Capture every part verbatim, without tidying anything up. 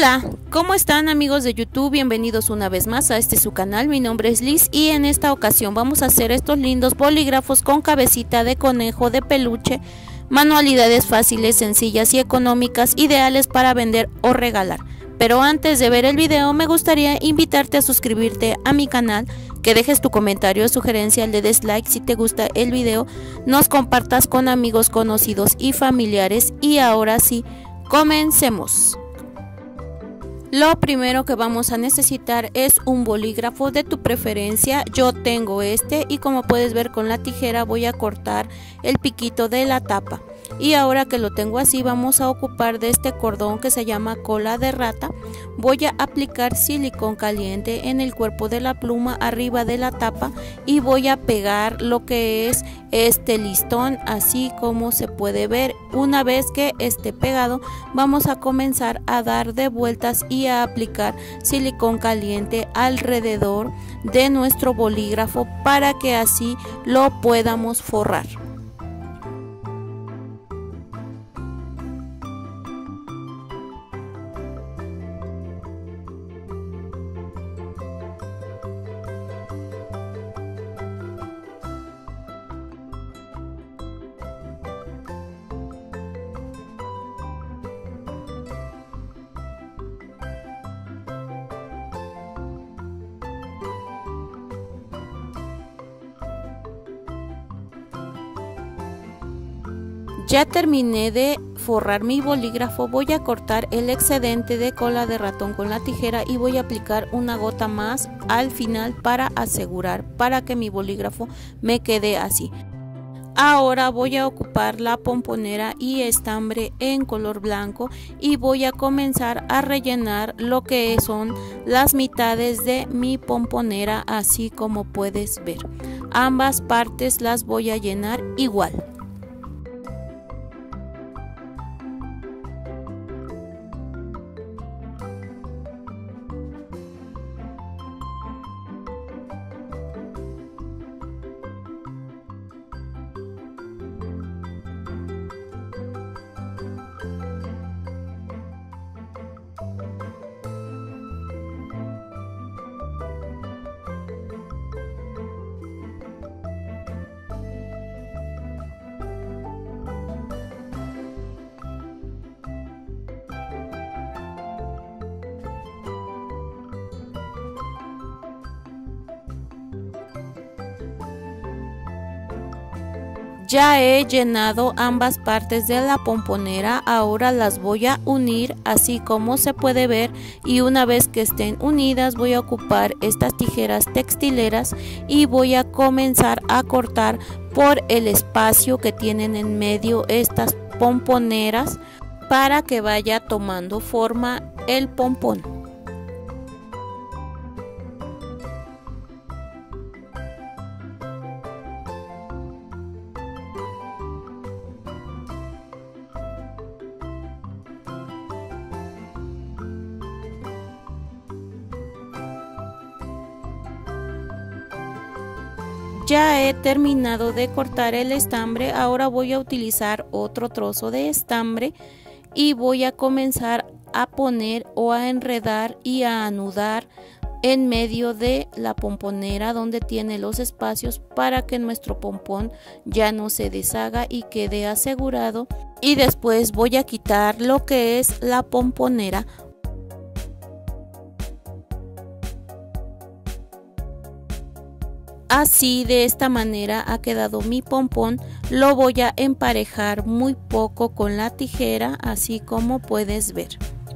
Hola, ¿cómo están amigos de YouTube? Bienvenidos una vez más a este su canal. Mi nombre es Liz y en esta ocasión vamos a hacer estos lindos bolígrafos con cabecita de conejo de peluche, manualidades fáciles, sencillas y económicas, ideales para vender o regalar. Pero antes de ver el video me gustaría invitarte a suscribirte a mi canal, que dejes tu comentario o sugerencia, le des like si te gusta el video, nos compartas con amigos, conocidos y familiares. Y ahora sí, comencemos. Lo primero que vamos a necesitar es un bolígrafo de tu preferencia. Yo tengo este y como puedes ver con la tijera voy a cortar el piquito de la tapa. Y ahora que lo tengo así, vamos a ocupar de este cordón que se llama cola de rata. Voy a aplicar silicón caliente en el cuerpo de la pluma arriba de la tapa y voy a pegar lo que es este listón, así como se puede ver. Una vez que esté pegado, vamos a comenzar a dar de vueltas y a aplicar silicón caliente alrededor de nuestro bolígrafo para que así lo podamos forrar. Ya terminé de forrar mi bolígrafo, voy a cortar el excedente de cola de ratón con la tijera y voy a aplicar una gota más al final para asegurar, para que mi bolígrafo me quede así. Ahora voy a ocupar la pomponera y estambre en color blanco y voy a comenzar a rellenar lo que son las mitades de mi pomponera, así como puedes ver. Ambas partes las voy a llenar igual. Ya he llenado ambas partes de la pomponera, ahora las voy a unir así como se puede ver, y una vez que estén unidas voy a ocupar estas tijeras textileras y voy a comenzar a cortar por el espacio que tienen en medio estas pomponeras para que vaya tomando forma el pompón. Ya he terminado de cortar el estambre, ahora voy a utilizar otro trozo de estambre y voy a comenzar a poner o a enredar y a anudar en medio de la pomponera donde tiene los espacios para que nuestro pompón ya no se deshaga y quede asegurado. Y después voy a quitar lo que es la pomponera. Así, de esta manera ha quedado mi pompón. Lo voy a emparejar muy poco con la tijera, así como puedes ver.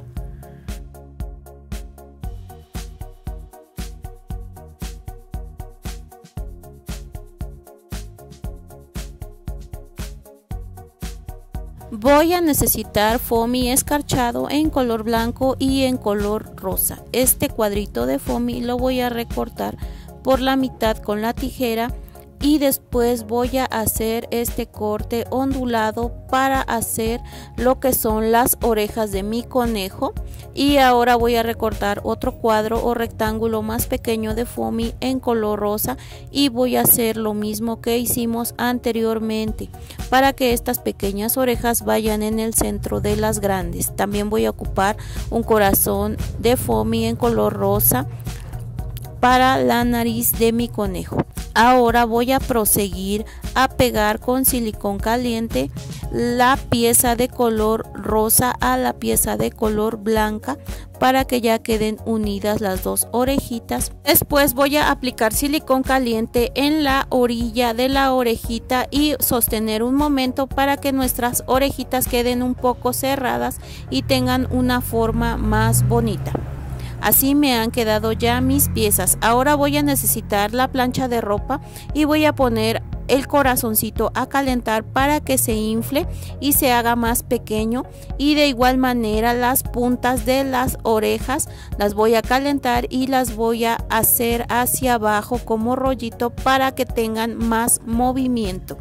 Voy a necesitar foamy escarchado en color blanco y en color rosa. Este cuadrito de foamy lo voy a recortar por la mitad con la tijera y después voy a hacer este corte ondulado para hacer lo que son las orejas de mi conejo. Y ahora voy a recortar otro cuadro o rectángulo más pequeño de foamy en color rosa y voy a hacer lo mismo que hicimos anteriormente para que estas pequeñas orejas vayan en el centro de las grandes. También voy a ocupar un corazón de foamy en color rosa para la nariz de mi conejo. Ahora voy a proseguir a pegar con silicón caliente la pieza de color rosa a la pieza de color blanca para que ya queden unidas las dos orejitas. Después voy a aplicar silicón caliente en la orilla de la orejita y sostener un momento para que nuestras orejitas queden un poco cerradas y tengan una forma más bonita. Así me han quedado ya mis piezas. Ahora voy a necesitar la plancha de ropa y voy a poner el corazoncito a calentar para que se infle y se haga más pequeño, y de igual manera las puntas de las orejas las voy a calentar y las voy a hacer hacia abajo como rollito para que tengan más movimiento.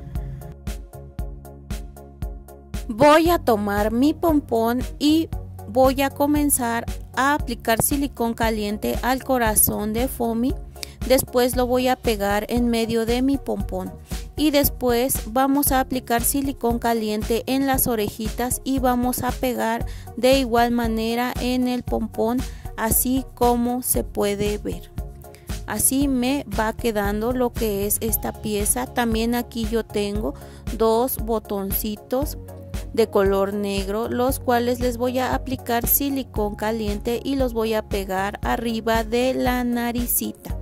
Voy a tomar mi pompón y voy a comenzar a aplicar silicón caliente al corazón de foamy. Después lo voy a pegar en medio de mi pompón y después vamos a aplicar silicón caliente en las orejitas y vamos a pegar de igual manera en el pompón, así como se puede ver. Así me va quedando lo que es esta pieza. También aquí yo tengo dos botoncitos de color negro, los cuales les voy a aplicar silicón caliente y los voy a pegar arriba de la naricita.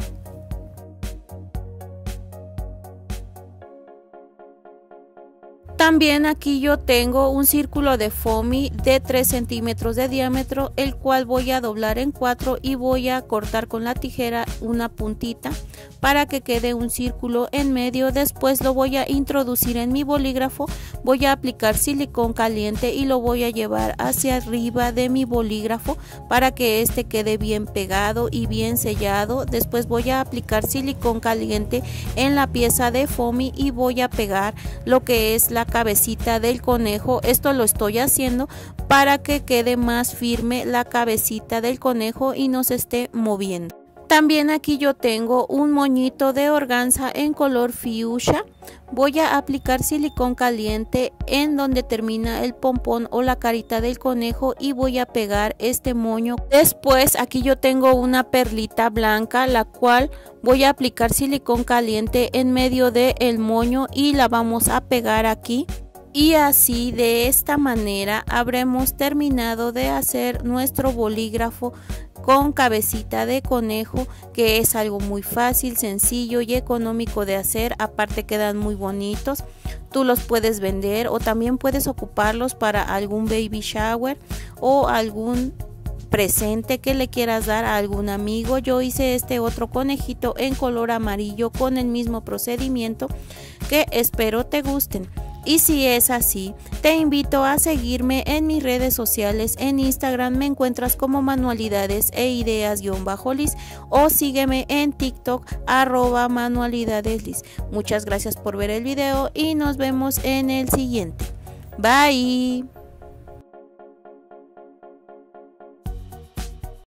También aquí yo tengo un círculo de foamy de tres centímetros de diámetro, el cual voy a doblar en cuatro y voy a cortar con la tijera una puntita para que quede un círculo en medio. Después lo voy a introducir en mi bolígrafo, voy a aplicar silicón caliente y lo voy a llevar hacia arriba de mi bolígrafo para que este quede bien pegado y bien sellado. Después voy a aplicar silicón caliente en la pieza de foamy y voy a pegar lo que es la cabecita del conejo. Esto lo estoy haciendo para que quede más firme la cabecita del conejo y no se esté moviendo. También aquí yo tengo un moñito de organza en color fuchsia. Voy a aplicar silicón caliente en donde termina el pompón o la carita del conejo y voy a pegar este moño. Después aquí yo tengo una perlita blanca, la cual voy a aplicar silicón caliente en medio del moño y la vamos a pegar aquí. Y así, de esta manera, habremos terminado de hacer nuestro bolígrafo con cabecita de conejo, que es algo muy fácil, sencillo y económico de hacer. Aparte quedan muy bonitos. Tú los puedes vender o también puedes ocuparlos para algún baby shower o algún presente que le quieras dar a algún amigo. Yo hice este otro conejito en color amarillo con el mismo procedimiento, que espero te gusten. Y si es así, te invito a seguirme en mis redes sociales. En Instagram me encuentras como manualidades e ideas-lis o sígueme en TikTok arroba manualidadeslis. Muchas gracias por ver el video y nos vemos en el siguiente. Bye.